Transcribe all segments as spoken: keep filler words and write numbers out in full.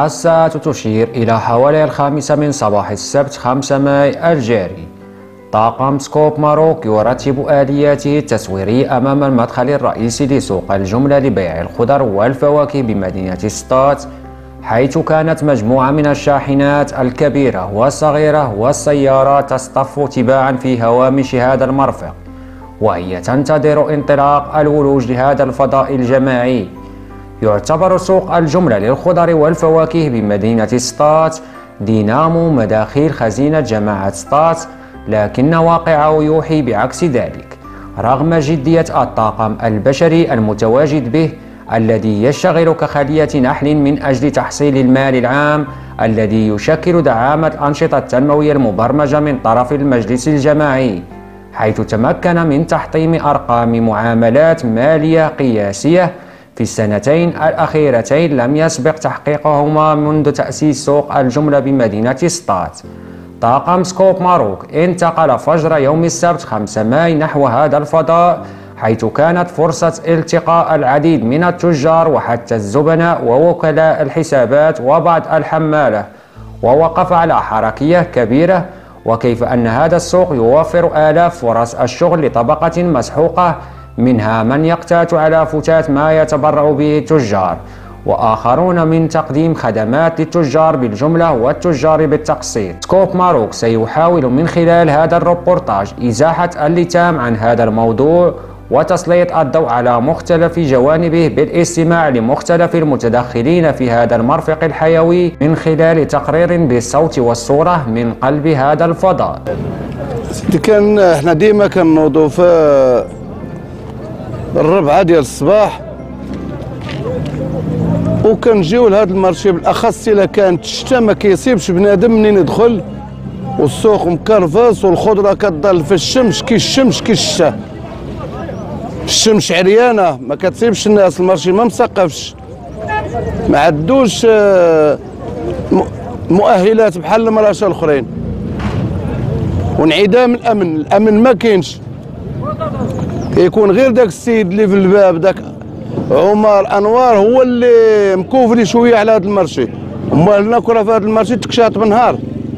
الساعة تشير إلى حوالي الخامسة من صباح السبت خمسة ماي الجاري. طاقم سكوب ماروك يرتب آلياته التسويرية أمام المدخل الرئيسي لسوق الجملة لبيع الخضر والفواكه بمدينة ستات، حيث كانت مجموعة من الشاحنات الكبيرة والصغيرة والسيارات تصطف تباعا في هوامش هذا المرفق، وهي تنتظر انطلاق الولوج لهذا الفضاء الجماعي. يعتبر سوق الجملة للخضر والفواكه بمدينة ستات دينامو مداخيل خزينة جماعة ستات، لكن واقعه يوحي بعكس ذلك. رغم جدية الطاقم البشري المتواجد به الذي يشتغل كخلية نحل من أجل تحصيل المال العام الذي يشكل دعامة الأنشطة التنموية المبرمجة من طرف المجلس الجماعي، حيث تمكن من تحطيم أرقام معاملات مالية قياسية في السنتين الأخيرتين لم يسبق تحقيقهما منذ تأسيس سوق الجملة بمدينة ستات. طاقم سكوب ماروك انتقل فجر يوم السبت خمسة ماي نحو هذا الفضاء، حيث كانت فرصة التقاء العديد من التجار وحتى الزبناء ووكلاء الحسابات وبعض الحمالة، ووقف على حركية كبيرة وكيف أن هذا السوق يوفر آلاف فرص الشغل لطبقة مسحوقة، منها من يقتات على فتات ما يتبرع به التجار، وآخرون من تقديم خدمات للتجار بالجملة والتجار بالتقسيط. سكوب ماروك سيحاول من خلال هذا الروبورتاج إزاحة اللتام عن هذا الموضوع وتسليط الضوء على مختلف جوانبه بالاستماع لمختلف المتدخلين في هذا المرفق الحيوي من خلال تقرير بالصوت والصورة من قلب هذا الفضاء. كان احنا ديما كنوضوا في الربعة ديال الصباح وكنجيو لهذا المارشي، بالاخص الا كانت الشتا ما كيصيبش بنادم منين يدخل، والسوق مكرفص والخضره كتضل في الشمس كي الشمس كي الشتا، الشمس عريانه ما كتصيبش الناس، المارشي ما مثقفش، ما عندوش مؤهلات بحال المراشا الاخرين، وانعدام الامن، الامن ما كاينش، كيكون غير داك السيد اللي في الباب داك عمر انوار هو اللي مكوفري شويه على هذا المارشي، امال ناكل في هذا المارشي تكشاط بالنهار.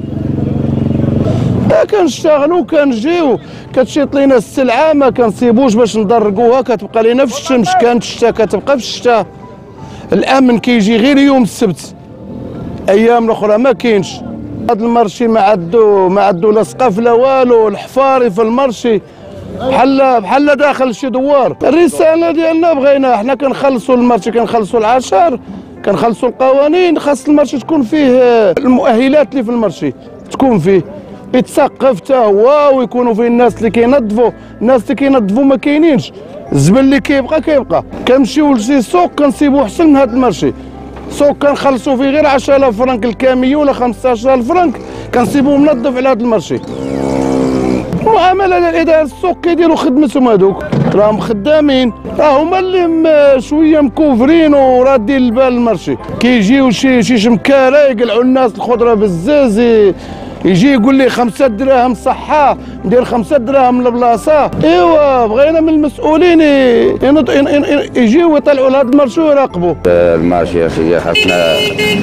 كنشتغلوا كنجيو كتشيط لينا السلعه ما كنصيبوش باش ندرقوها، كتبقى لينا في الشمس، كانت الشتا كتبقى في الشتا. الامن كيجي غير يوم السبت، ايام الاخرى ما كاينش. هذا المارشي ما عندو ما عندو لا سقف لا والو، الحفاري في المارشي بحال بحال داخل شي دوار. الرساله ديالنا بغينا حنا كنخلصوا المارشي، كنخلصوا العشر، كنخلصوا القوانين، خاص المارشي تكون فيه المؤهلات اللي في المارشي تكون فيه، يتسقف حتى هو، ويكونوا فيه الناس اللي كينظفوا، الناس اللي كينظفوا ما كاينينش، الزبل اللي كيبقى كيبقى. كنمشيو لشي سوق كنصيبو احسن من هذا المارشي، سوق كنخلصوا فيه غير عشرة آلاف فرنك الكاميو ولا خمسطاش ألف فرنك كنصيبوه منظف على هذا المارشي. المعامله ديال اداره السوق كيديروا خدمتهم، هذوك راهم خدامين، راه هما اللي شويه مكوفرين ورادين البال المارشي. كيجيو شي شي شمكاره يقلعوا الناس الخضره بالزاز، يجي يقول لي خمسة دراهم صحة ندير خمسة دراهم لبلاصة. ايوا بغينا من المسؤولين يجيو يطلعوا لهذا المارشي ويراقبوا المارشي. يا سيدي خاصنا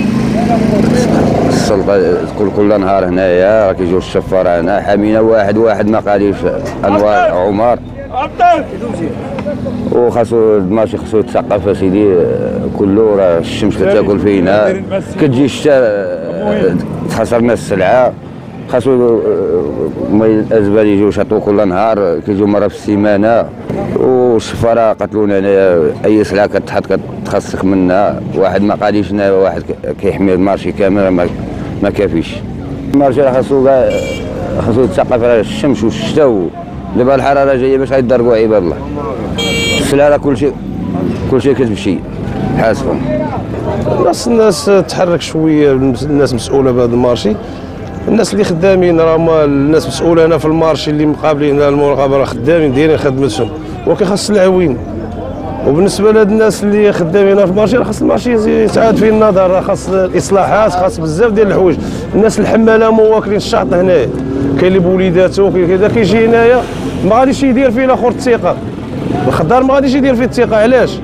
السلطة كل كل نهار هنايا، راه كيجيو الشفارة هنا حامينا واحد واحد ما قاديش انوار عمر، وخاصو المارشي خاصو يتسقف يا سيدي كله، راه الشمس كتاكل فينا، كتجي الشتا تخسرنا السلعة، خاصو الازبال يجيو يشطوا كل نهار، كيجيو مره في السيمانه، والشفاره قتلونا هنايا، اي سلعه كتحط كتخسك منها، واحد ما قاديش هنا، واحد كيحمي المارشي كامل ما, ما كافيش. المارشي راه خاصو خاصو يتسقف على الشمس والشتا، دابا الحراره جايه باش غيضربوا عباد الله، السلعه راه كلشي كلشي كتمشي حاسبهم. خاص الناس تحرك شويه، الناس مسؤوله بهذا المارشي، الناس اللي خدامين راه هما الناس مسؤوله هنا في المارشي اللي مقابلين هنا المراقبه، راه خدامين دايرين خدمتهم، ولكن خاص العوين. وبالنسبه لهاد الناس اللي خدامين هنا في المارشي، راه خاص المارشي يتعاد فيه النظر، راه خاص الاصلاحات، خاص بزاف ديال الحوايج. الناس الحماله مو واكلين الشعط هنايا، كاين اللي بوليداتو كاين كذا، كيجي هنايا ما غاديش يدير فيه الاخر الثقه، الخضار ما غاديش يدير فيه الثقه. علاش؟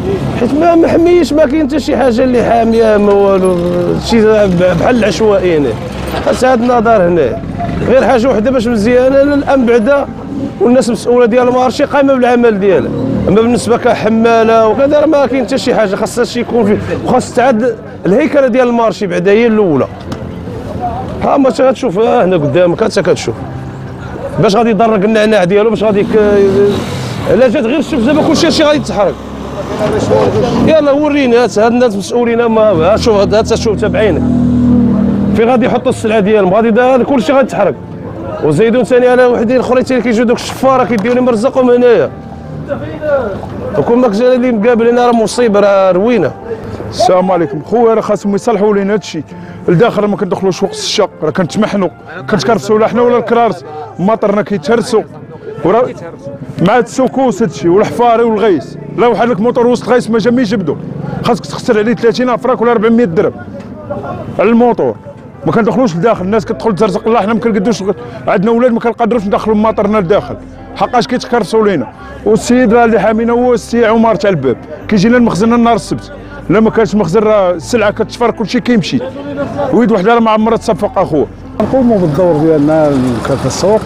حيت ما محميش، ما كاين حتى شي حاجه اللي حاميه ما والو، شي بحال العشوائي هنا. خاص هاد النظر هنا غير حاجه وحده باش مزيانه، الامن بعدا والناس المسؤوله ديال المارشي قايمه بالعمل ديالها. اما بالنسبه كحماله وكذا ما كاين حتى شي حاجه، خاص هادشي يكون فيه، وخاص تعاد الهيكله ديال المارشي بعدا هي الاولى. ها ما غتشوف هنا قدامك حتى كتشوف باش غادي يضرك النعناع ديالو، باش غادي الا جات غير الشمس دابا كلشي هادشي غادي يتحرك. يلا وريني هاد الناس مسؤولين، ما شوف هاد شوف حتى بعينك فين غادي يحطوا السلعه ديالهم، غادي هذا كلشي غادي يتحرك. وزيدون ثاني على وحدين اخرين ثاني كيجيو دوك الشفاره كيديوني مرزقهم هنايا. وكل ما كان اللي مقابل هنا راه مصيبه، راه روينه. السلام عليكم خويا، راه خاصهم يصلحوا لينا هادشي. لداخل ما كندخلوش وقت الشق، راه كنتمحنوا كنتكرسوا لا حنا ولا الكرارس، مطرنا كيتهرسوا وراه مع السكوس هادشي والحفاري والغيس. لا واحد لك موطور وسط غيس ما جا ما يجبدو، خاصك تخسر عليه ثلاثين افراك ولا أربعمية درهم على الموطور. ما كندخلوش لداخل، الناس كتدخل تزرزق الله، حنا ما كنقدوش، عندنا ولاد ما كنقدروش ندخلوا مطرنا لداخل حقاش كيتكرسوا لينا. والسيد راه اللي حامينا هو السي عمر تاع الباب، كيجي لنا المخزن النهار السبت، لا ما كانش مخزن راه السلعه كتشفر كلشي كيمشي. ويد وحده راه ما عمرها تصفق اخوه. نقوموا بالدور ديالنا في السوق،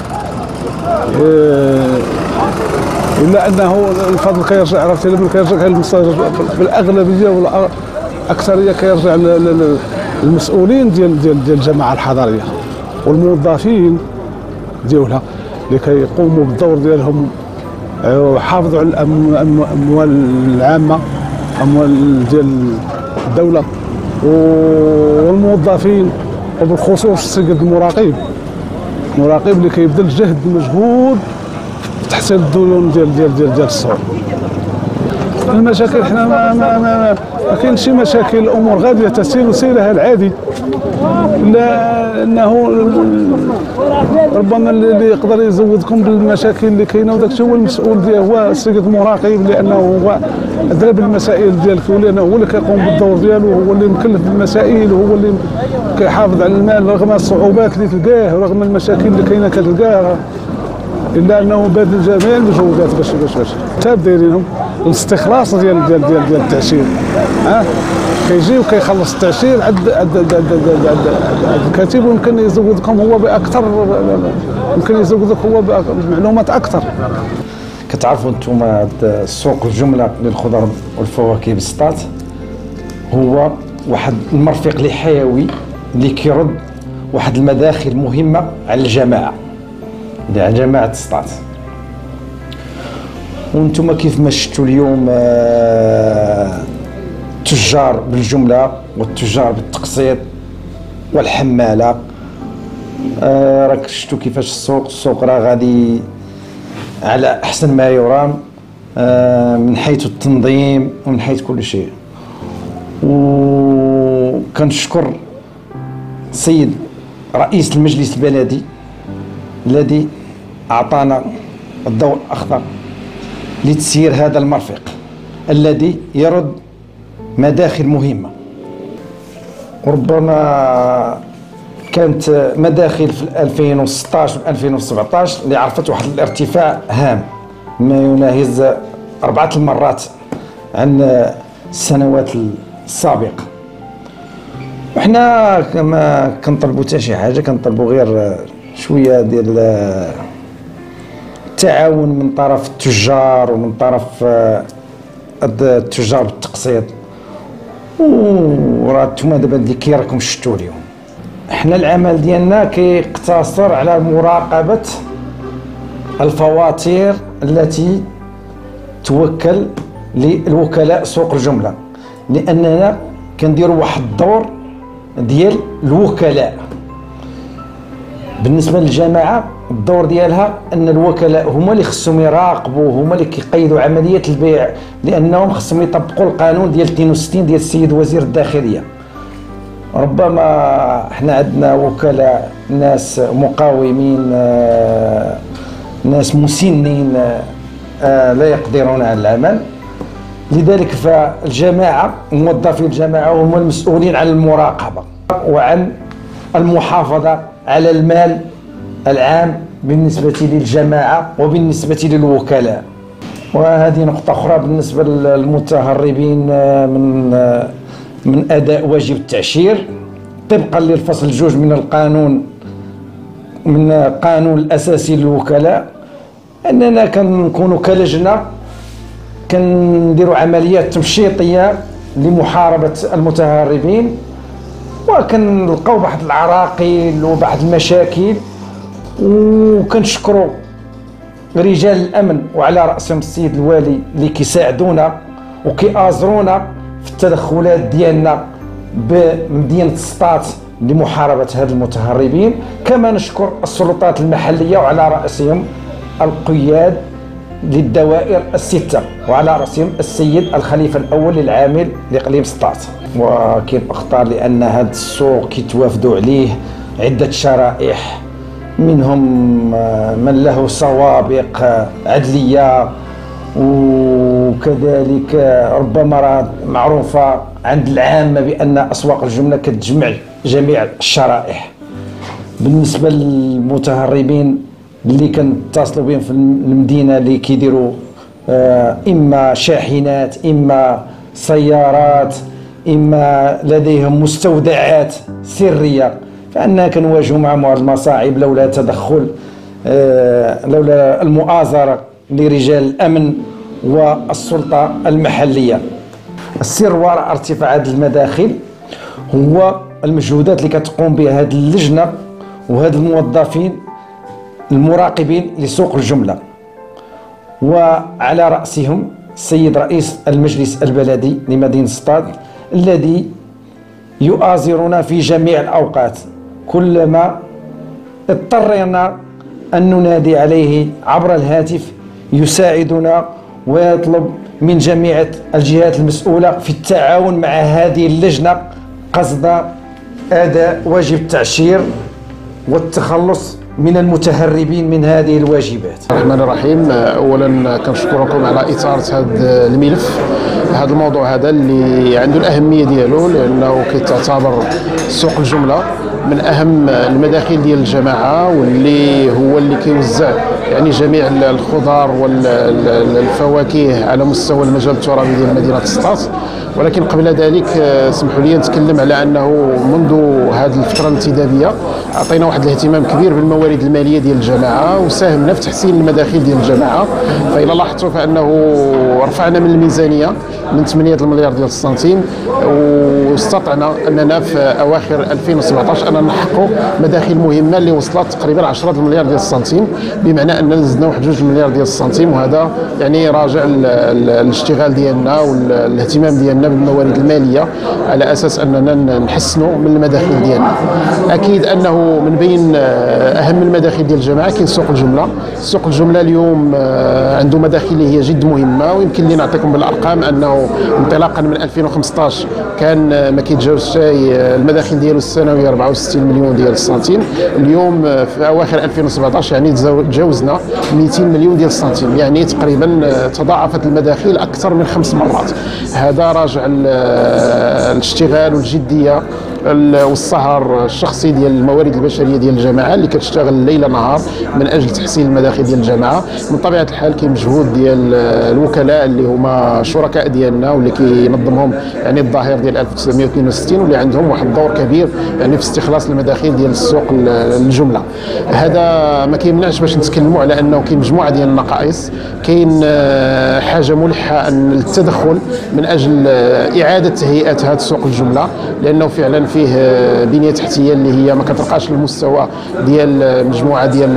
الا انه الفضل كيرجع، عرفتي لما كيرجع بالاغلبيه والاكثريه كيرجع للمسؤولين ديال ديال ديال الجماعه الحضريه والموظفين ديالها اللي كيقوموا بالدور ديالهم ويحافظوا على الاموال العامه، اموال ديال الدوله، والموظفين وبالخصوص السيد المراقب المراقب اللي كيبذل جهد ومجهود في تحصيل الديون ديال ديال ديال ديال السوق. المشاكل حنا ما ما ما, ما كاينش شي مشاكل، الامور غاديه تسير سيرها العادي، الا انه ربما اللي يقدر يزودكم بالمشاكل اللي كاينه وداك الشيء هو المسؤول ديالو، هو السيد المراقب، لانه هو ادرى بالمسائل ديالك، ولانه هو اللي كيقوم بالدور ديالو، هو اللي مكلف بالمسائل، وهو اللي كيحافظ على المال رغم الصعوبات اللي تلقاه ورغم المشاكل اللي كاينه كتلقاها، الا انه باذل جميع المجهودات باش باش باش حتى دايرينهم الاستخلاص ديال ديال ديال ديال التعشير. ها كيجي وكيخلص التعشير عند عند الكاتب، ويمكن يزودكم هو باكثر، يمكن يزودك هو بمعلومات اكثر. كتعرفوا انتم سوق الجمله للخضر والفواكه بسطات هو واحد المرفق اللي حيوي اللي كيرد واحد المداخل مهمه على الجماعه، على جماعه سطات. وانتم كيف ما شفتوا اليوم التجار بالجمله والتجار بالتقسيط والحماله، راك شفتوا كيفاش السوق السوق راه غادي على احسن ما يرام من حيث التنظيم ومن حيث كل شيء. وكنشكر السيد رئيس المجلس البلدي الذي اعطانا الضوء الاخضر لتسيير هذا المرفق الذي يرد مداخل مهمه. وربما كانت مداخل في ألفين وستطاش و ألفين وسبعطاش اللي عرفت واحد الارتفاع هام ما يناهز أربعة المرات عن السنوات السابقة. وحنا ما كنطلبوا حتى شي حاجة، كنطلبوا غير شوية ديال التعاون من طرف التجار ومن طرف التجار بالتقسيط. وراه نتوما دابا اللي كي راكم شفتوا اليوم، حنا العمل ديالنا كيقتصر على مراقبة الفواتير التي توكل للوكلاء سوق الجملة، لأننا كنديروا واحد الدور ديال الوكلاء. بالنسبة للجماعة الدور ديالها أن الوكلاء هما اللي خصهم يراقبوا، هما اللي كيقيدوا عملية البيع، لأنهم خصهم يطبقوا القانون ديال اثنين وستين ديال السيد وزير الداخلية. ربما احنا عندنا وكلاء ناس مقاومين، ناس مسنين لا يقدرون على العمل، لذلك فالجماعة موظفي الجماعة هم المسؤولين عن المراقبة وعن المحافظة على المال العام بالنسبة للجماعة وبالنسبة للوكلاء. وهذه نقطة أخرى بالنسبة للمتهربين من من أداء واجب التعشير طبقا للفصل جوج من القانون من القانون الأساسي للوكلاء، أننا كنكونوا كلجنة كنديروا عمليات تمشيطية لمحاربة المتهربين، وكنلقاو بعض العراقيل وبعض المشاكل، وكنشكروا رجال الأمن وعلى رأسهم السيد الوالي اللي كيساعدونا وكيآزرونا في التدخلات ديالنا بمدينة سطات لمحاربة هذه المتهربين. كما نشكر السلطات المحلية وعلى رأسهم القياد للدوائر الستة وعلى رأسهم السيد الخليفة الأول للعامل لإقليم سطات. وكاين أخطار لأن هذا السوق كيتوافدوا عليه عدة شرائح، منهم من له سوابق عدلية، وكذلك ربما معروفة عند العامة بأن أسواق الجملة كتجمع جميع الشرائح. بالنسبة للمتهربين اللي كنتصلوا بهم في المدينة اللي كيديروا إما شاحنات إما سيارات إما لديهم مستودعات سرية، فأننا كنواجهوا معهم هذه المصاعب لولا تدخل لولا المؤازرة لرجال الأمن والسلطة المحلية. السر وراء ارتفاع هذه المداخل هو المجهودات اللي كتقوم بها هذه اللجنة وهذه الموظفين المراقبين لسوق الجملة، وعلى رأسهم السيد رئيس المجلس البلدي لمدينة سطات الذي يؤازرنا في جميع الأوقات كلما اضطررنا أن ننادي عليه عبر الهاتف، يساعدنا ويطلب من جميع الجهات المسؤولة في التعاون مع هذه اللجنة قصد أداء واجب التعشير والتخلص من المتهربين من هذه الواجبات. الرحمن الرحيم. اولا كنشكركم على اثاره هذا الملف، هذا الموضوع هذا اللي عنده الاهميه ديالو، لانه كيتعتبر سوق الجمله من اهم المداخل ديال الجماعه، واللي هو اللي كيوزع يعني جميع الخضار والفواكه على مستوى المجال الترابي ديال مدينه سطات. ولكن قبل ذلك اسمحوا لي نتكلم على انه منذ هذه الفتره الانتدابيه اعطينا واحد الاهتمام كبير بالموارد الماليه ديال الجماعه، وساهمنا في تحسين المداخل ديال الجماعه. فإذا لاحظتوا فانه رفعنا من الميزانيه من ثمانية المليار ديال السنتيم، واستطعنا اننا في اواخر ألفين وسبعطاش اننا نحققوا مداخل مهمه اللي وصلت تقريبا عشرة المليار ديال السنتيم، بمعنى اننا زدنا واحد جوج المليار ديال السنتيم، وهذا يعني راجع الاشتغال ديالنا والاهتمام ديالنا بالموارد الماليه على اساس اننا نحسنوا من المداخل ديالنا. اكيد انه من بين اهم المداخل ديال الجماعه كاين سوق الجمله. سوق الجمله اليوم عنده مداخل اللي هي جد مهمه، ويمكن لي نعطيكم بالارقام انه انطلاقا من ألفين وخمسطاش كان ما كيتجاوزش المداخل ديالو السنويه أربعة وستين مليون ديال السنتيم، اليوم في اواخر ألفين وسبعطاش يعني تجاوزنا مئتين مليون ديال السنتيم، يعني تقريبا تضاعفت المداخل اكثر من خمس مرات. هذا راجع الاشتغال والجديه والسهر الشخصي ديال الموارد البشريه ديال الجماعه اللي كتشتغل ليل نهار من اجل تحسين المداخل ديال الجماعه. من طبيعه الحال كاين مجهود ديال الوكلاء اللي هما شركاء ديالنا واللي كينظمهم يعني الظاهر ديال ألف وتسعمائة واثنين وستين، واللي عندهم واحد الدور كبير يعني في استخلاص المداخل ديال السوق الجمله. هذا ما كيمنعش باش نتكلموا على انه كاين مجموعه ديال النقائص، كاين حاجه ملحه ان التدخل من اجل اعاده تهيئه هذا السوق الجمله، لانه فعلا فيه بنيه تحتيه اللي هي ما كترقاش للمستوى ديال مجموعه ديال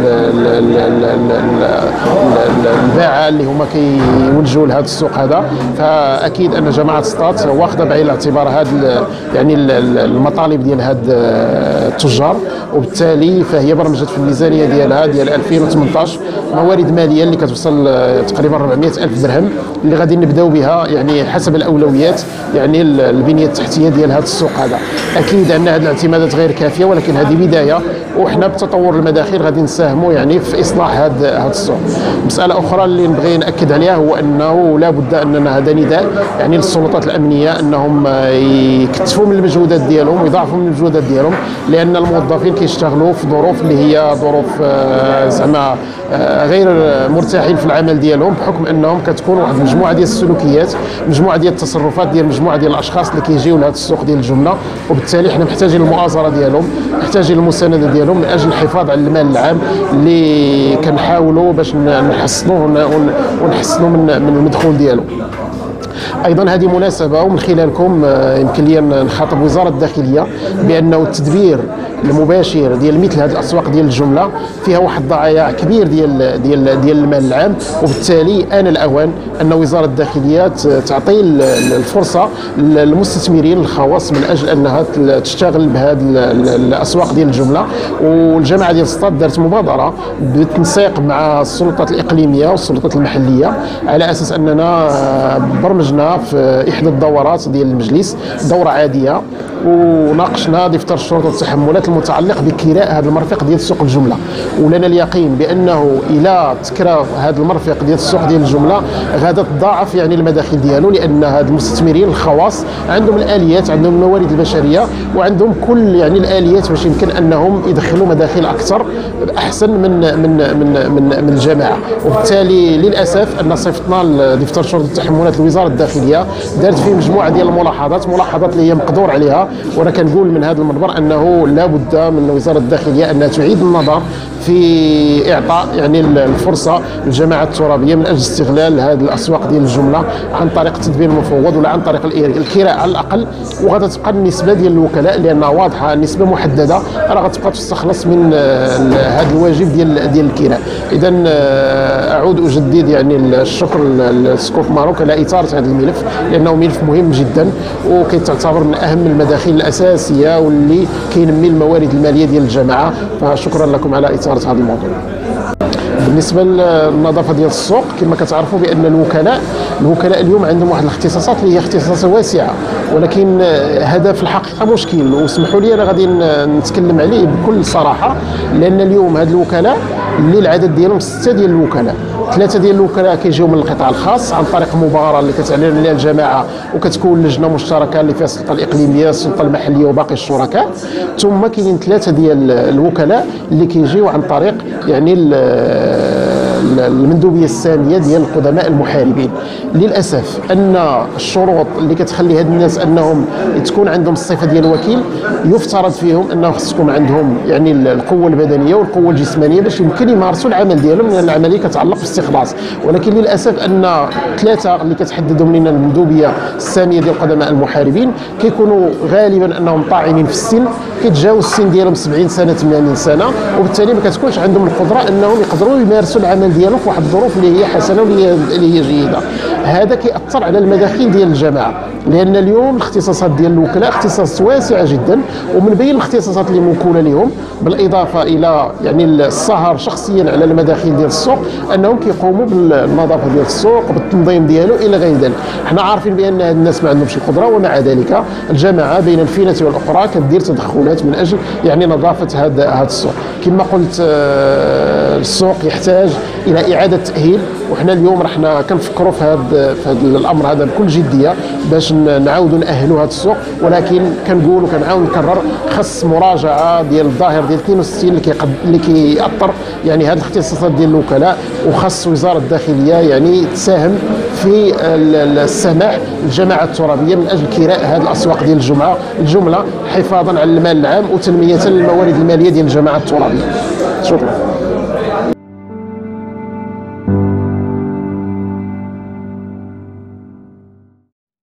الباعه اللي هما كيولجوا لهذا السوق هذا. فاكيد ان جماعه سطات واخذه بعين الاعتبار هذا يعني المطالب ديال هاد التجار، وبالتالي فهي برمجت في الميزانيه ديالها ديال ألفين وثمنطاش موارد ماليه اللي كتوصل تقريبا أربعمائة ألف درهم اللي غادي نبداو بها يعني حسب الاولويات يعني البنيه التحتيه ديال هذا السوق هذا. اكيد ان هذه الاعتمادات غير كافيه، ولكن هذه بدايه، وحنا بتطور المداخيل غادي نساهموا يعني في اصلاح هذا هذا السوق. مساله اخرى اللي نبغي ناكد عليها هو انه لا بد اننا هذا نداء يعني للسلطات الامنيه انهم يكثفوا من المجهودات ديالهم ويضاعفوا من المجهودات ديالهم، لان الموظفين كيشتغلوا في ظروف اللي هي ظروف زعما غير مرتاحين في العمل ديالهم، بحكم انهم كتكون واحد المجموعه ديال السلوكيات، مجموعه ديال التصرفات ديال مجموعه ديال الاشخاص اللي كيجيو لهذا السوق ديال الجمله، وبالتالي حنا محتاجين المؤازره ديالهم، محتاجين المسانده ديالهم من اجل الحفاظ على المال العام اللي كنحاولوا باش نحسنوه ونحسنوا من من المدخول ديالو. ايضا هذه مناسبه ومن خلالكم يمكن لي نخاطب وزاره الداخليه بانه التدبير المباشر ديال مثل هذه الاسواق ديال الجمله فيها واحد الضياع كبير ديال ديال ديال المال العام، وبالتالي آن الاوان ان وزاره الداخليه تعطي الفرصه للمستثمرين الخواص من اجل انها تشتغل بهذه الاسواق ديال الجمله. والجامعه ديال سطات دارت مبادره بالتنسيق مع السلطات الاقليميه والسلطات المحليه على اساس اننا برمجنا في احدى الدورات ديال المجلس دوره عاديه وناقشنا دفتر الشروط والتحملات المتعلق بكراء هذا المرفق ديال سوق الجمله، ولنا اليقين بانه الى تكرا هذا المرفق ديال السوق ديال الجمله غادا تضاعف يعني المداخل ديالو، لان هاد المستثمرين الخواص عندهم الاليات، عندهم الموارد البشريه وعندهم كل يعني الاليات باش يمكن انهم يدخلوا مداخل اكثر احسن من من من من, من الجماعه. وبالتالي للاسف ان صيفطنا دفتر الشروط والتحملات لوزاره الداخليه دارت فيه مجموعه ديال الملاحظات، ملاحظات اللي هي مقدور عليها، وانا كنقول من هذا المنبر انه لا بد من وزاره الداخليه انها تعيد النظر في اعطاء يعني الفرصه للجماعات الترابيه من اجل استغلال هذه الاسواق ديال الجمله عن طريق التدبير المفوض ولا عن طريق الكراء على الاقل، وغادا تبقى النسبه ديال الوكلاء لانها واضحه، نسبه محدده راه غتبقى تستخلص من هذا الواجب ديال ديال الكراء. اذا اعود اجدد يعني الشكر لسكوب ماروك على اثاره هذا الملف، لانه ملف مهم جدا وكيتعتبر من اهم المداخل الاساسيه واللي كينمي الموارد الماليه ديال الجماعه، فشكرا لكم على اثاره هذا الموضوع. بالنسبه للنظافه ديال السوق كما كتعرفوا بان الوكلاء الوكلاء اليوم عندهم واحد الاختصاصات اللي هي اختصاصات واسعه، ولكن هذا في الحقيقه مشكل، واسمحوا لي انا غادي نتكلم عليه بكل صراحه، لان اليوم هاد الوكلاء اللي العدد ديالهم سته ديال الوكلاء، ثلاثه ديال الوكلاء كيجيو من القطاع الخاص عن طريق مبادره اللي كتعلن عليها الجماعه وكتكون لجنه مشتركه اللي فيها السلطه الاقليميه السلطه المحليه وباقي الشركاء، ثم كاينين ثلاثه ديال الوكلاء اللي كيجيو عن طريق يعني المندوبيه الساميه ديال القدماء المحاربين. للاسف ان الشروط اللي كتخلي هاد الناس انهم تكون عندهم الصفه ديال الوكيل يفترض فيهم انه خص تكون عندهم يعني القوه البدنيه والقوه الجسمانيه باش يمكن يمارسوا العمل ديالهم، لان العمليه كتعلق بالاستخلاص. ولكن للاسف ان ثلاثه اللي كتحددهم لنا المندوبيه الساميه ديال القدماء المحاربين كيكونوا غالبا انهم طاعنين في السن، كيتجاوز السن ديالهم سبعين سنه ثمانين سنه، وبالتالي ما كتكونش عندهم القدره انهم يقدروا يمارسوا العمل ديالهم في واحد الظروف اللي هي حسنه واللي هي جيده. هذا كيأثر على المداخيل ديال الجماعه، لان اليوم الاختصاصات ديال الوكلاء اختصاصات واسعه جدا، ومن بين الاختصاصات اللي موكوله لهم بالاضافه الى يعني السهر شخصيا على المداخيل ديال السوق انهم كيقوموا بالنظافه ديال السوق وبالتنظيم ديالو الى غير ذلك. حنا عارفين بان هاد الناس ما عندهمش القدره، ومع ذلك الجماعه بين الفينه والاخرى كدير تدخلات من اجل يعني نظافه هذا هذا السوق. كما قلت السوق يحتاج الى اعاده تاهيل، وحنا اليوم رحنا كنفكروا في هذا في هذا الامر هذا بكل جديه باش نعاودوا ناهلوا هذا السوق، ولكن كنقول وكنعاود نكرر خص مراجعه ديال الظاهر ديال اثنين وستين اللي كيقد اللي كيأثر يعني هذه الاختصاصات ديال الوكلاء، وخص وزاره الداخليه يعني تساهم في السماح للجماعه الترابيه من اجل كراء هذه الاسواق ديال الجمعه الجمله حفاظا على المال العام وتنميه للموارد الماليه ديال الجماعه الترابيه. شكرا.